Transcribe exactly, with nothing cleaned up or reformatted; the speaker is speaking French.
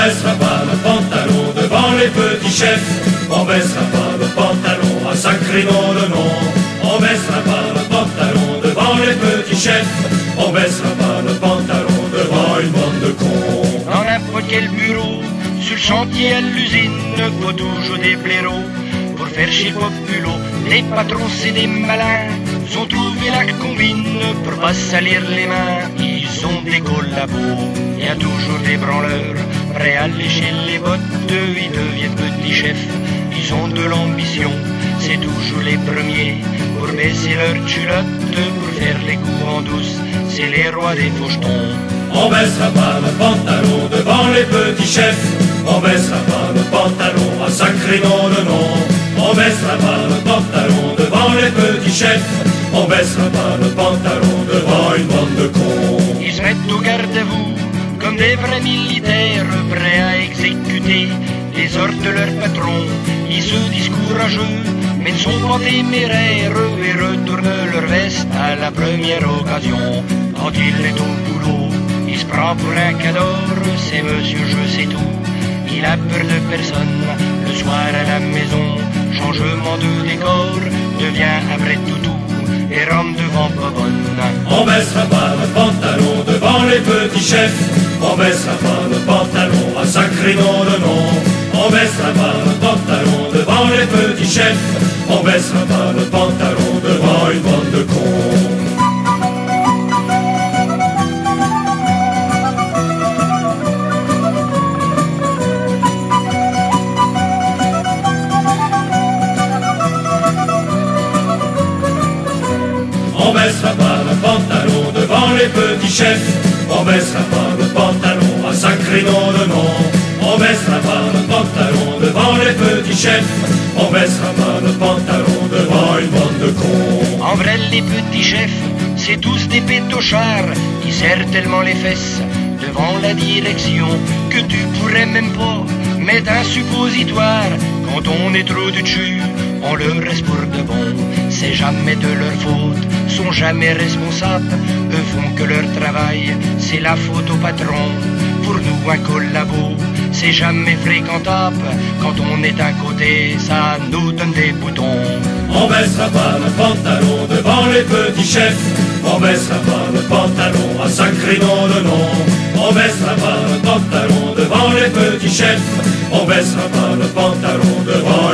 baissera pas le pantalon devant les petits chefs. On baissera pas le pantalon à sacré nom de nom. On baissera pas le pantalon devant les petits chefs. On baissera pas le pantalon devant une bande de cons. Dans n'importe quel bureau, sur le chantier à l'usine, faut toujours des blaireaux pour faire chier le populot. Les patrons c'est des malins, sont trouvés la combine pour pas salir les mains. Ils ont des collabos, y a toujours des branleurs prêts à lécher les bottes. Ils deviennent petits chefs, ils ont de l'ambition, c'est toujours les premiers pour baisser leurs culottes, pour faire les coups en douce, c'est les rois des fauchetons. On baissera pas le pantalon devant les petits chefs. On baissera pas le pantalon à sacré nom de nom. On baissera pas le pantalon devant les petits chefs. On baissera pas le pantalon devant une bande de cons. Ils se mettent au garde à vous comme des vrais militaires, prêts à exécuter les ordres de leur patron. Ils se disent courageux, mais ne sont pas téméraires et retournent leur veste à la première occasion. Quand il est au boulot, il se prend pour un cador, c'est monsieur je sais tout. Il a peur de personne, le soir à la maison, changement de décor, devient un vrai toutou et rentre devant pas bonne. On baissera pas le pantalon devant les petits chefs. On baissera pas le pantalon à sacré nom de nom. On baissera pas le pantalon devant les petits chefs. On baissera pas le pantalon devant une bande de cons. On baissera pas le pantalon devant les petits chefs. On baissera pas le pantalon à sacré nom de nom. On baissera pas le pantalon devant les petits chefs. On baissera pas le pantalon devant une bande de cons. En vrai les petits chefs, c'est tous des pétochards qui serrent tellement les fesses devant la direction que tu pourrais même pas mettre un suppositoire. Quand on est trop de dessus, on leur reste pour de bon. C'est jamais de leur faute, sont jamais responsables. Eux font que leur travail, c'est la faute au patron. Pour nous un collabo, c'est jamais fréquentable. Quand on est à côté, ça nous donne des boutons. On baissera pas le pantalon devant les petits chefs. On baissera pas le pantalon à sacré nom de nom. On baissera pas le pantalon devant les petits chefs. On baissera pas le pantalon devant